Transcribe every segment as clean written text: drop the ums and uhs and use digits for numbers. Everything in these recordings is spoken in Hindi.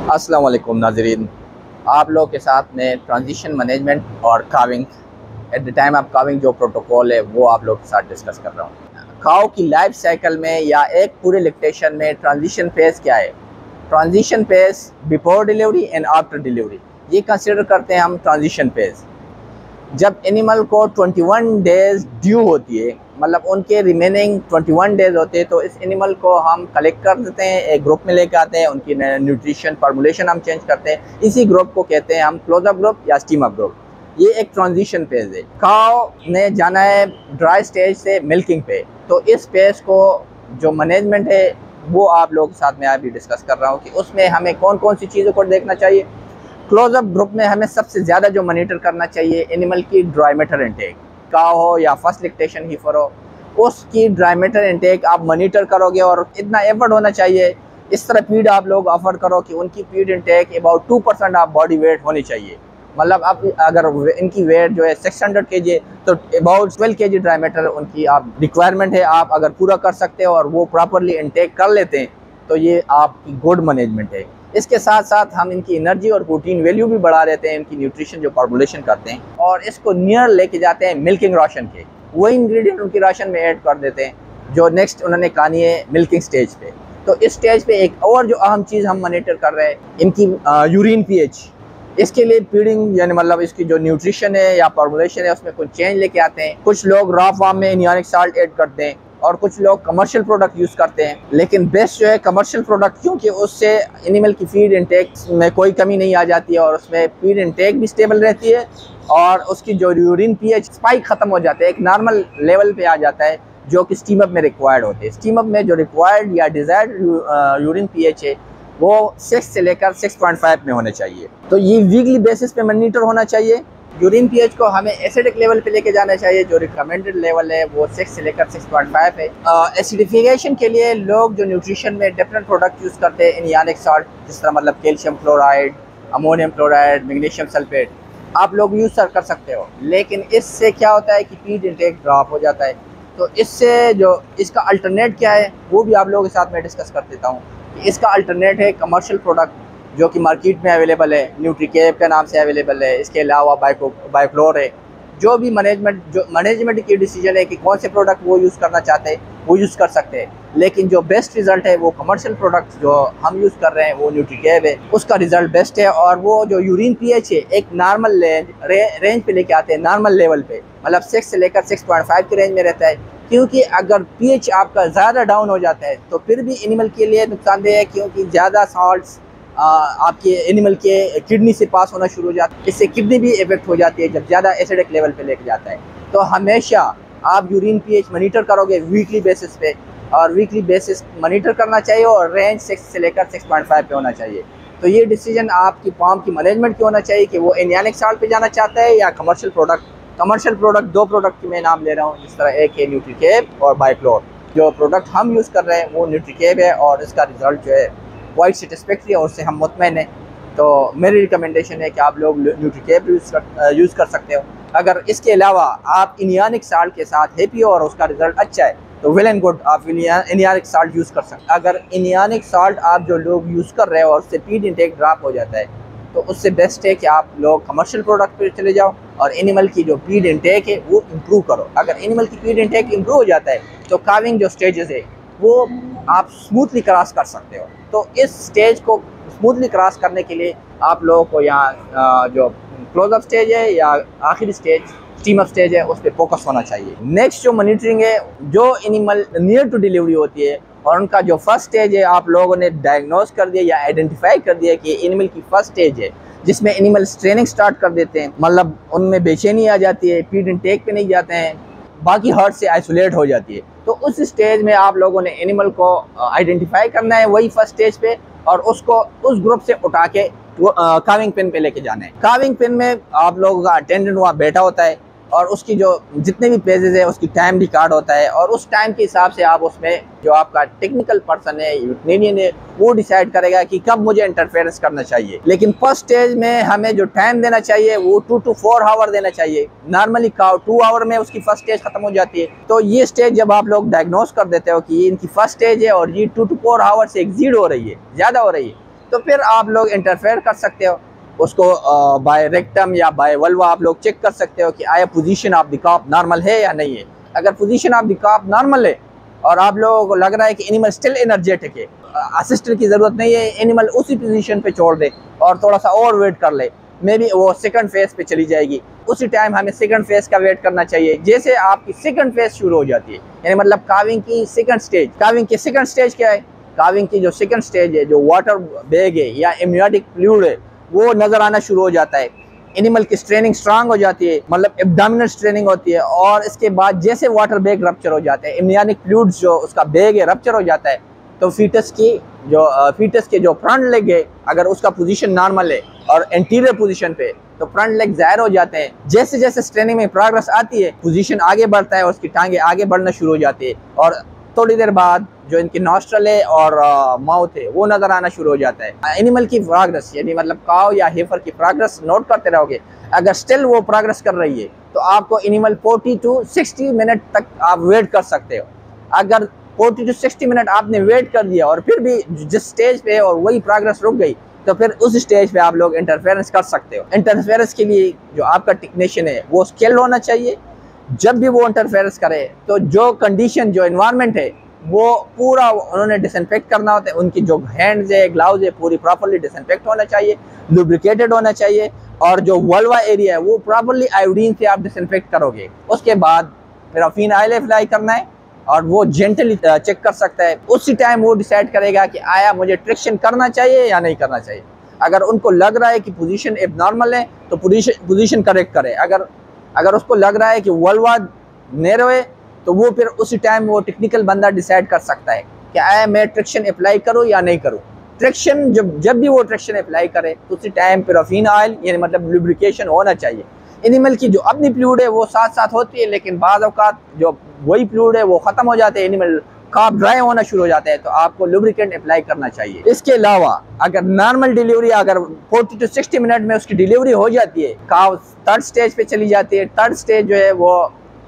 अस्सलाम वालेकुम नाज़रीन, आप लोग के साथ में ट्रांजिशन मैनेजमेंट और calving at the time of calving जो प्रोटोकॉल है वो आप लोग के साथ डिस्कस कर रहा हूँ। काव की लाइफ साइकिल में या एक पूरे लैक्टेशन में ट्रांजिशन फेज़ क्या है? Transition phase before delivery and after delivery, ये कंसिडर करते हैं हम ट्रांजिशन फेज़। जब एनिमल को 21 डेज़ ड्यू होती है, मतलब उनके रिमेनिंग 21 डेज़ होते हैं, तो इस एनिमल को हम कलेक्ट कर देते हैं, एक ग्रुप में लेकर आते हैं, उनकी न्यूट्रिशन फार्मूलेशन हम चेंज करते हैं। इसी ग्रुप को कहते हैं हम क्लोज अप ग्रुप या स्टीम अप ग्रुप। ये एक ट्रांजिशन फेज़ है। काव ने जाना है ड्राई स्टेज से मिल्किंग पे, तो इस फेज़ को जो मैनेजमेंट है वो आप लोगों के साथ में अभी डिस्कस कर रहा हूँ कि उसमें हमें कौन कौन सी चीज़ों को देखना चाहिए। क्लोजअप ग्रुप में हमें सबसे ज़्यादा जो मॉनिटर करना चाहिए एनिमल की ड्राई मैटर इनटेक, काव हो या फर्स्ट लैक्टेशन हीफर हो, उसकी ड्राई मैटर इनटेक आप मॉनिटर करोगे और इतना एफर्ट होना चाहिए। इस तरह फीड आप लोग ऑफर करो कि उनकी फीड इनटेक अबाउट 2% आप बॉडी वेट होनी चाहिए। मतलब आप अगर इनकी वेट जो है 600 kg है तो अबाउट 12 kg ड्राई मैटर उनकी आप रिक्वायरमेंट है, आप अगर पूरा कर सकते हो और वो प्रॉपरली इनटेक कर लेते हैं तो ये आपकी गुड मैनेजमेंट है। इसके साथ साथ हम इनकी एनर्जी और प्रोटीन वैल्यू भी बढ़ा देते हैं, इनकी न्यूट्रिशन जो फार्मूलेशन करते हैं, और इसको नियर लेके जाते हैं मिल्किंग राशन के। वही इंग्रेडिएंट उनकी राशन में ऐड कर देते हैं जो नेक्स्ट उन्होंने खानी है मिल्किंग स्टेज पे। तो इस स्टेज पे एक और जो अहम चीज़ हम मॉनिटर कर रहे हैं इनकी यूरिन पीएच। इसके लिए फीडिंग यानी मतलब इसकी जो न्यूट्रिशन है या फार्मूलेशन है उसमें कुछ चेंज लेके आते हैं। कुछ लोग रॉ फॉर्म में एनियोनिक साल्ट ऐड करते हैं और कुछ लोग कमर्शियल प्रोडक्ट यूज़ करते हैं, लेकिन बेस्ट जो है कमर्शियल प्रोडक्ट, क्योंकि उससे एनिमल की फीड इंटेक में कोई कमी नहीं आ जाती है और उसमें फीड इंटेक भी स्टेबल रहती है और उसकी जो यूरिन पीएच स्पाइक ख़त्म हो जाता है, एक नॉर्मल लेवल पे आ जाता है जो कि स्टीम अप में रिक्वायर्ड होते हैं। स्टीम अप में जो रिक्वायर्ड या डिज़ायर्ड यूरिन पीएच है वो 6 से लेकर 6.5 में होना चाहिए। तो ये वीकली बेसिस पे मॉनिटर होना चाहिए। यूरिन पीएच को हमें एसिडिक लेवल पे लेके जाना चाहिए, जो रिकमेंडेड लेवल है वो 6 से लेकर 6.5 है। एसिडिफिकेशन के लिए लोग जो न्यूट्रिशन में डिफरेंट प्रोडक्ट यूज़ करते हैं, एनियोनिक साल्ट, जिस तरह मतलब calcium chloride, ammonium chloride, magnesium sulphate, आप लोग यूज़ कर सकते हो। लेकिन इससे क्या होता है कि फीड इंटेक ड्रॉप हो जाता है। तो इससे जो इसका अल्टरनेट क्या है वो भी आप लोगों के साथ में डिस्कस कर देता हूँ। इसका अल्टरनेट है कमर्शियल प्रोडक्ट जो कि मार्केट में अवेलेबल है, न्यूट्रीकेप के नाम से अवेलेबल है। इसके अलावा बायोफ्लोर है। जो भी मैनेजमेंट की डिसीजन है कि कौन से प्रोडक्ट वो यूज़ करना चाहते हैं वो यूज़ कर सकते हैं, लेकिन जो बेस्ट रिज़ल्ट है वो कमर्शियल प्रोडक्ट जो हम यूज़ कर रहे हैं वो न्यूट्रीकेप है, उसका रिज़ल्ट बेस्ट है। और वो जो यूरिन पीएच है एक नॉर्मल रेंज पे लेके आते हैं, नॉर्मल लेवल पे, मतलब 6 से लेकर 6.5 की रेंज में रहता है। क्योंकि अगर पीएच आपका ज़्यादा डाउन हो जाता है तो फिर भी एनिमल के लिए नुकसानदेह है, क्योंकि ज़्यादा सॉल्ट्स आपके एनिमल के किडनी से पास होना शुरू हो जाता है, इससे किडनी भी इफेक्ट हो जाती है जब ज़्यादा एसिडिक लेवल पे लेके जाता है। तो हमेशा आप यूरिन पीएच मॉनिटर करोगे वीकली बेसिस पे, और वीकली बेसिस मॉनिटर करना चाहिए और रेंज 6 से लेकर 6.5 पे होना चाहिए। तो ये डिसीजन आपकी फार्म की मैनेजमेंट की होना चाहिए कि वो एनियोनिक साल्ट पे जाना चाहता है या commercial product. Commercial product 2 product की मैं नाम ले रहा हूँ, जिस तरह एक है न्यूट्रीकेप और बायोफ्लोर। जो प्रोडक्ट हम यूज़ कर रहे हैं वो न्यूट्रीकेप है और इसका रिज़ल्ट जो है वाइट सेटिस्फैक्ट्री है और उससे हम मुतमईन हैं। तो मेरी रिकमेंडेशन है कि आप लोग न्यूट्रीकेप यूज़ कर सकते हो। अगर इसके अलावा आप एनियोनिक साल्ट के साथ हैप्पी हो और उसका रिज़ल्ट अच्छा है तो वेल एंड गुड, आप एनियोनिक साल्ट यूज़ कर सकते हैं। अगर एनियोनिक साल्ट आप जो लोग यूज़ कर रहे हो और उससे फीड इंटेक ड्रॉप हो जाता है तो उससे बेस्ट है कि आप लोग कमर्शियल प्रोडक्ट पर चले जाओ और एनिमल की जो फीड इंटेक है वो इम्प्रूव करो। अगर एनिमल की फीड इंटेक इम्प्रूव हो जाता है तो काविंग जो स्टेजेस है वो आप स्मूथली क्रॉस कर सकते हो। तो इस स्टेज को स्मूथली क्रॉस करने के लिए आप लोगों को यहाँ जो क्लोजअप स्टेज है या आखिरी स्टेज स्टीम अप स्टेज है उस पर फोकस होना चाहिए। नेक्स्ट जो मॉनिटरिंग है, जो एनिमल नियर टू डिलीवरी होती है और उनका जो फर्स्ट स्टेज है आप लोगों ने डायग्नोज कर दिया या आइडेंटिफाई कर दिया कि एनिमल की फर्स्ट स्टेज है, जिसमें एनिमल स्ट्रेनिंग स्टार्ट कर देते हैं, मतलब उनमें बेचैनी आ जाती है, फीड इनटेक पे नहीं जाते हैं, बाकी हर्ड से आइसोलेट हो जाती है। तो उस स्टेज में आप लोगों ने एनिमल को आइडेंटिफाई करना है वही फर्स्ट स्टेज पे, और उसको उस ग्रुप से उठा के काविंग पिन पे लेके जाना है। काविंग पिन में आप लोगों का अटेंडेंट वहाँ बैठा होता है और उसकी जो जितने भी पेजेस है उसकी टाइम रिकॉर्ड होता है, और उस टाइम के हिसाब से आप उसमें जो आपका टेक्निकल पर्सन है, वेटरनेरियन है, वो डिसाइड करेगा कि कब मुझे इंटरफेरेंस करना चाहिए। लेकिन फर्स्ट स्टेज में हमें जो टाइम देना चाहिए वो 2 to 4 आवर देना चाहिए। नॉर्मली 2 आवर में उसकी फर्स्ट स्टेज खत्म हो जाती है। तो ये स्टेज जब आप लोग डायग्नोस कर देते हो कि इनकी फर्स्ट स्टेज है और ये 2 to 4 आवर से एक्सीड हो रही है, ज़्यादा हो रही है, तो फिर आप लोग इंटरफेयर कर सकते हो उसको बाय रेक्टम या बाय वल्वा आप लोग चेक कर सकते हो कि आया position of the calf normal है या नहीं है। अगर position of the calf normal है और आप लोगों को लग रहा है कि एनिमल स्टिल एनर्जेटिक है, असिस्टेंट की ज़रूरत नहीं है, एनिमल उसी पोजीशन पे छोड़ दे और थोड़ा सा और वेट कर ले, मे बी वो सेकंड फेज पे चली जाएगी। उसी टाइम हमें सेकंड फेज का वेट करना चाहिए। जैसे आपकी सेकंड फेज शुरू हो जाती है, यानी मतलब काविंग की सेकंड स्टेज। काविंग की सेकंड स्टेज क्या है? काविंग की जो सेकंड स्टेज है, जो वाटर बैग है या एम्नियोटिक फ्लूइड है, वो नज़र आना शुरू हो जाता है। एनिमल की स्ट्रेनिंग स्ट्रांग हो जाती है, मतलब एब्डोमिनल स्ट्रेनिंग होती है। और इसके बाद जैसे वाटर बैग रप्चर हो जाते हैं, एम्नियोटिक फ्लूइड्स जो उसका बैग है रप्चर हो जाता है, तो फीटस के जो फ्रंट लेग है, अगर उसका पोजीशन नॉर्मल है और एंटीरियर पोजीशन पे, तो फ्रंट लेग ज़ाहिर हो जाते हैं। जैसे जैसे स्ट्रेनिंग में प्रोग्रेस आती है, पोजीशन आगे बढ़ता है और उसकी टांगे आगे बढ़ना शुरू हो जाती है। और थोड़ी देर बाद जो इनकी नॉस्ट्रल है और माउथ है वो नज़र आना शुरू हो जाता है। एनिमल की प्रोग्रेस, यानी मतलब काव या हेफर की प्रोग्रेस नोट करते रहोगे। अगर स्टिल वो प्रोग्रेस कर रही है तो आपको एनिमल 40 to 60 मिनट तक आप वेट कर सकते हो। अगर 40 to 60 मिनट आपने वेट कर दिया और फिर भी जिस स्टेज पे और वही प्रोग्रेस रुक गई, तो फिर उस स्टेज पे आप लोग इंटरफेरेंस कर सकते हो। इंटरफेरेंस के लिए जो आपका टेक्नीशियन है वो स्किल्ड होना चाहिए। जब भी वो इंटरफेरेंस करे तो जो कंडीशन, जो एनवायरनमेंट है, वो पूरा उन्होंने डिसइंफेक्ट करना होता है। उनकी जो हैंड्स है, ग्लव्स है, पूरी प्रॉपर्ली डिसइंफेक्ट होना चाहिए, लुब्रिकेटेड होना चाहिए। और जो वल्वा एरिया है वो प्रॉपर्ली आयोडीन से आप डिसइंफेक्ट करोगे। उसके बाद पैराफिन ऑयल अप्लाई करना है और वो जेंटली चेक कर सकता है। उसी टाइम वो डिसाइड करेगा कि आया मुझे ट्रिक्शन करना चाहिए या नहीं करना चाहिए। अगर उनको लग रहा है कि पोजीशन एबनॉर्मल है तो पोजीशन करेक्ट करे। अगर उसको लग रहा है कि वल्वा नैरो है तो वो फिर उसी टाइम वो टेक्निकल बंदा डिसाइड कर सकता है कि आया मैं ट्रिक्शन अप्लाई करूँ या नहीं करूँ। ट्रिक्शन जब भी वो ट्रिक्शन अप्लाई करे तो उसी टाइम पैराफिन ऑयल, यानी मतलब लुब्रिकेशन होना चाहिए। एनिमल की जो अपनी फ्लूइड है वो साथ साथ होती है, लेकिन बाद औक़ात जो वही फ्लूइड है वो ख़त्म हो जाते हैं, एनिमल काफ ड्राई होना शुरू हो जाता है, तो आपको लुब्रिकेंट अप्लाई करना चाहिए। इसके अलावा अगर नॉर्मल डिलीवरी, अगर 40 to 60 मिनट में उसकी डिलीवरी हो जाती है, काफ थर्ड स्टेज पे चली जाती है। थर्ड स्टेज जो है वो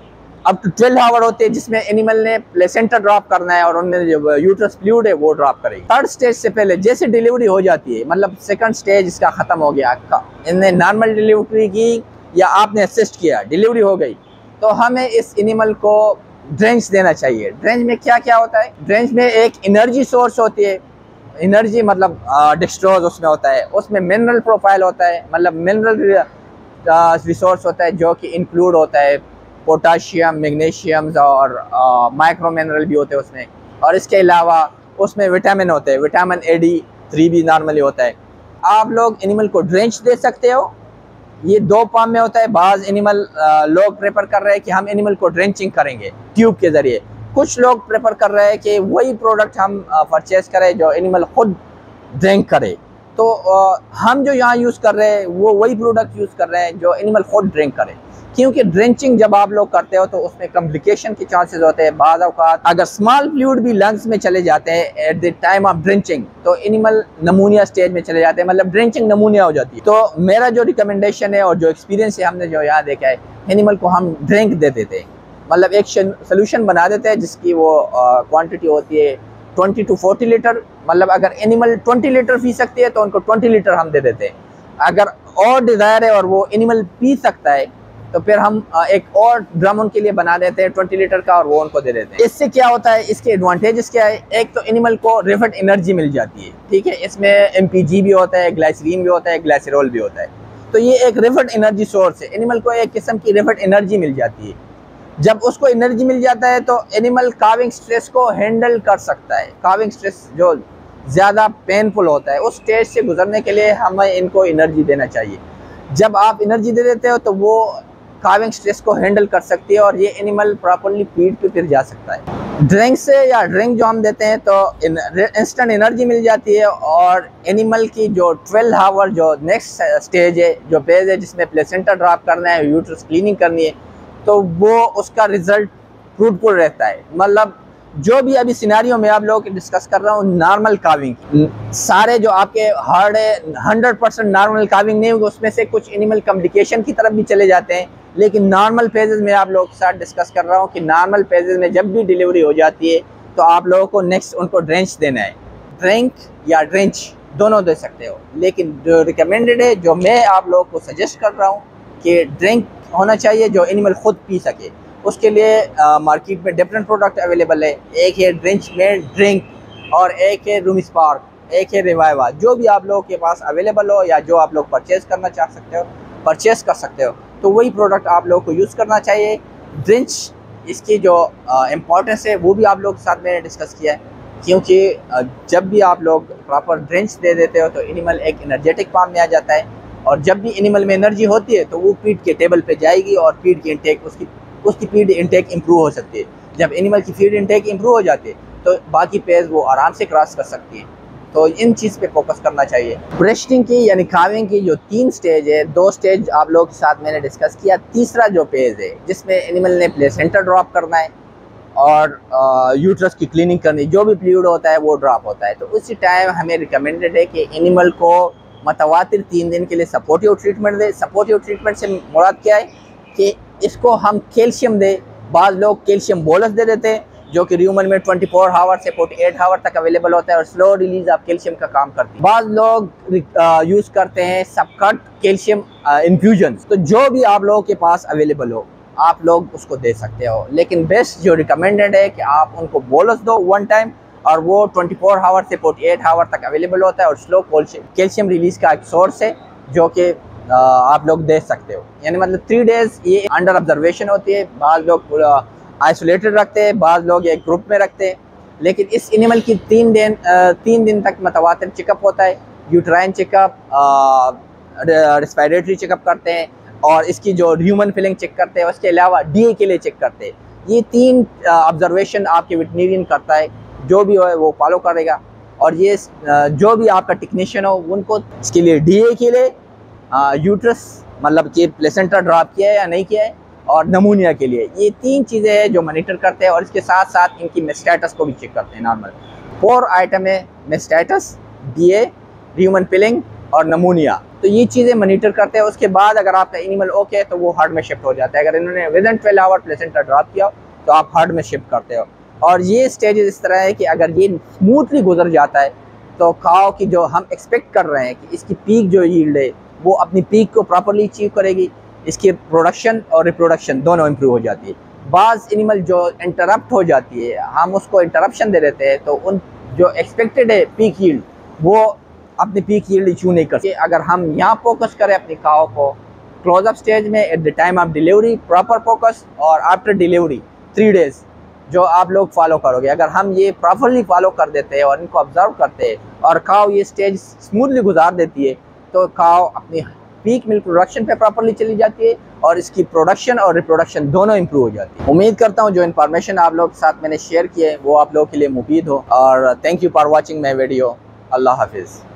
अप टू 12 आवर होते हैं, जिसमें एनिमल ने प्लेसेंटा ड्रॉप करना है और उनमें जो यूट्रस फ्लूइड है वो ड्रॉप करेगी। थर्ड स्टेज से पहले जैसे डिलीवरी हो जाती है, मतलब सेकंड स्टेज इसका ख़त्म हो गया, इनने नॉर्मल डिलीवरी की या आपने असिस्ट किया, डिलीवरी हो गई, तो हमें इस एनिमल को ड्रेंच देना चाहिए। ड्रेंच में क्या क्या होता है? ड्रेंच में एक एनर्जी सोर्स होती है। एनर्जी मतलब डेक्स्ट्रोज उसमें होता है। उसमें मिनरल प्रोफाइल होता है, मतलब मिनरल रिसोर्स होता है जो कि इंक्लूड होता है पोटाशियम, मैग्नीशियम और माइक्रो मिनरल भी होते हैं उसमें। और इसके अलावा उसमें विटामिन होते हैं, विटामिन AD3 भी नॉर्मली होता है। आप लोग एनिमल को ड्रेंच दे सकते हो। ये दो फॉर्म में होता है। बाज़ एनिमल लोग प्रेफर कर रहे हैं कि हम एनिमल को ड्रेंचिंग करेंगे ट्यूब के ज़रिए। कुछ लोग प्रेफर कर रहे हैं कि वही प्रोडक्ट हम परचेज करें जो एनिमल खुद ड्रिंक करे। तो हम जो यहाँ यूज़ कर रहे हैं वो वही प्रोडक्ट यूज़ कर रहे हैं जो एनिमल खुद ड्रिंक करे, क्योंकि ड्रेंचिंग जब आप लोग करते हो तो उसमें कॉम्प्लिकेशन के चांसेस होते हैं। बाज़ औक़ात अगर स्मॉल फ्लूइड भी लंग्स में चले जाते हैं at the time of drenching, तो एनिमल नमूनिया स्टेज में चले जाते हैं, मतलब ड्रेंचिंग नमूनिया हो जाती है। तो मेरा जो रिकमेंडेशन है और जो एक्सपीरियंस है, हमने जो यहाँ देखा है, एनिमल को हम ड्रिंक दे देते हैं, मतलब एक सोल्यूशन बना देते हैं जिसकी वो क्वान्टिटी होती है 20 to 40 लीटर। मतलब अगर एनिमल 20 लीटर पी सकती है तो उनको 20 लीटर हम दे देते हैं। अगर और डिज़ायर है और वो एनिमल पी सकता है तो फिर हम एक और ड्रम उनके लिए बना देते हैं 20 लीटर का और वो उनको दे देते हैं। इससे क्या होता है, इसके एडवांटेजेस क्या है? एक तो एनिमल को रिफंड एनर्जी मिल जाती है, ठीक है। इसमें MPG भी होता है, ग्लाइसरीन भी होता है, ग्लाइसरॉल भी होता है। तो ये एक रिफंड एनर्जी सोर्स है। एनिमल को एक किस्म की रिफंड एनर्जी मिल जाती है। जब उसको एनर्जी मिल जाता है तो एनिमल काविंग स्ट्रेस को हैंडल कर सकता है। काविंग स्ट्रेस जो ज़्यादा पेनफुल होता है, उस स्टेज से गुजरने के लिए हमें इनको एनर्जी देना चाहिए। जब आप एनर्जी दे देते हो तो वो काविंग स्ट्रेस को हैंडल कर सकती है और ये एनिमल प्रॉपर्ली फीड पे फिर जा सकता है। ड्रिंक से या ड्रिंक जो हम देते हैं तो इंस्टेंट एनर्जी मिल जाती है और एनिमल की जो 12 आवर जो नेक्स्ट स्टेज है, जो फेज है जिसमें प्लेसेंटा ड्रॉप करना है, यूट्रस क्लीनिंग करनी है, तो वो उसका रिजल्ट फ्रूटफुल रहता है। मतलब जो भी अभी सिनेरियो में आप लोगों की डिस्कस कर रहा हूँ, नॉर्मल काविंग सारे जो आपके हार्ड है 100% नॉर्मल काविंग नहीं होगी, उसमें से कुछ एनिमल कॉम्प्लिकेशन की तरफ भी चले जाते हैं। लेकिन नॉर्मल फेजेस में आप लोगों के साथ डिस्कस कर रहा हूँ कि नॉर्मल फेजेस में जब भी डिलीवरी हो जाती है तो आप लोगों को नेक्स्ट उनको ड्रेंच देना है। ड्रिंक या ड्रेंच दोनों दे सकते हो। लेकिन जो रिकमेंडेड है, जो मैं आप लोगों को सजेस्ट कर रहा हूँ कि ड्रिंक होना चाहिए जो एनिमल खुद पी सके। उसके लिए मार्केट में डिफरेंट प्रोडक्ट अवेलेबल है। एक है ड्रिंच में ड्रिंक और एक है रूम स्पार्क, एक है रिवाइवा। जो भी आप लोगों के पास अवेलेबल हो या जो आप लोग परचेज़ करना चाह सकते हो, परचेज़ कर सकते हो, तो वही प्रोडक्ट आप लोगों को यूज़ करना चाहिए। ड्रिंच इसकी जो इम्पोर्टेंस है वो भी आप लोग के साथ मैंने डिस्कस किया है, क्योंकि जब भी आप लोग प्रॉपर ड्रिंच दे देते हो तो एनिमल एक एनर्जेटिक फॉर्म में आ जाता है, और जब भी एनिमल में एनर्जी होती है तो वो फीड के टेबल पे जाएगी और फीड की इंटेक उसकी फीड इंटेक इम्प्रूव हो सकती है। जब एनिमल की फीड इंटेक इम्प्रूव हो जाती है तो बाकी पेज वो आराम से क्रॉस कर सकती है। तो इन चीज़ पे फोकस करना चाहिए। ब्रेस्टिंग की यानी काविंग की जो 3 स्टेज है, 2 स्टेज आप लोगों के साथ मैंने डिस्कस किया। तीसरा जो पेज है जिसमें एनिमल ने प्लेसेंटा ड्रॉप करना है और यूट्रस की क्लीनिंग करनी, जो भी फ्लूइड होता है वो ड्रॉप होता है। तो उसी टाइम हमें रिकमेंडेड है कि एनिमल को मतवातिर 3 दिन के लिए सपोर्टिव ट्रीटमेंट दे। सपोर्टिव ट्रीटमेंट से मुराद क्या है कि इसको हम कैल्शियम दे। बाज़ लोग कैल्शियम बोलस दे देते हैं जो कि ह्यूमन में 24 आवर से 48 आवर तक अवेलेबल होता है और स्लो रिलीज ऑफ कैल्शियम का काम करती है। बाज़ लोग यूज़ करते हैं सबकट कैल्शियम इन्फ्यूजन। तो जो भी आप लोगों के पास अवेलेबल हो आप लोग उसको दे सकते हो, लेकिन बेस्ट जो रिकमेंडेड है कि आप उनको बोलस दो 1 टाइम, और वो 24 आवर से 48 आवर तक अवेलेबल होता है और स्लो कैल्शियम रिलीज का एक सोर्स है जो कि आप लोग दे सकते हो। यानी मतलब 3 डेज़ ये अंडर ऑब्जर्वेशन होती है। बाज़ लोग आइसोलेटेड रखते हैं, बाज़ लोग एक ग्रुप में रखते हैं। लेकिन इस एनिमल की 3 दिन तक मतवातिर चेकअप होता है। यूट्राइन चेकअप, रेस्पिरेटरी चेकअप करते हैं और इसकी जो ह्यूमन फीलिंग चेक करते हैं। उसके अलावा डीए के लिए चेक करते हैं। ये 3 ऑब्जर्वेशन आपके वेटरनरियन करता है, जो भी हो वो फॉलो करेगा। और ये जो भी आपका टेक्नीशियन हो उनको इसके लिए डीए के लिए यूट्रस मतलब कि प्लेसेंटा ड्रॉप किया है या नहीं किया है, और नमूनिया के लिए ये 3 चीज़ें हैं जो मॉनिटर करते हैं। और इसके साथ साथ इनकी मेस्टेटस को भी चेक करते हैं। नॉर्मल 4 आइटम है, मेस्टेटस, डीए, ह्यूमन फिलिंग और नमूनिया। तो ये चीज़ें मॉनिटर करते हैं। उसके बाद अगर आपका एनिमल ओके है तो वो हर्ड में शिफ्ट हो जाता है। अगर इन्होंने विदिन 12 आवर प्लेसेंटा ड्रॉप किया तो आप हर्ड में शिफ्ट करते हो। और ये स्टेजेस इस तरह है कि अगर ये स्मूथली गुजर जाता है तो काऊ की जो हम एक्सपेक्ट कर रहे हैं कि इसकी पीक जो यील्ड है वो अपनी पीक को प्रॉपरली अचीव करेगी। इसकी प्रोडक्शन और रिप्रोडक्शन दोनों इम्प्रूव हो जाती है। बाज़ एनिमल जो इंटरप्ट हो जाती है हम उसको इंटरप्शन दे देते हैं, तो उन जो एक्सपेक्टेड है पीक यील्ड वो अपनी पीक यील्ड अचीव नहीं करते। अगर हम यहाँ फोकस करें अपनी काऊ को क्लोजअप स्टेज में at the time of delivery, proper focus, और आफ्टर डिलीवरी 3 डेज़ जो आप लोग फॉलो करोगे, अगर हम ये प्रॉपरली फॉलो कर देते हैं और इनको ऑब्जर्व करते हैं और काऊ ये स्टेज स्मूथली गुजार देती है तो काऊ अपनी पीक मिल्क प्रोडक्शन पे प्रॉपरली चली जाती है और इसकी प्रोडक्शन और रिप्रोडक्शन दोनों इंप्रूव हो जाती है। उम्मीद करता हूँ जो इन्फॉर्मेशन आप लोग के साथ मैंने शेयर किए वो आप लोगों के लिए मुफीद हो। और thank you for watching my video. अल्लाह हाफिज़।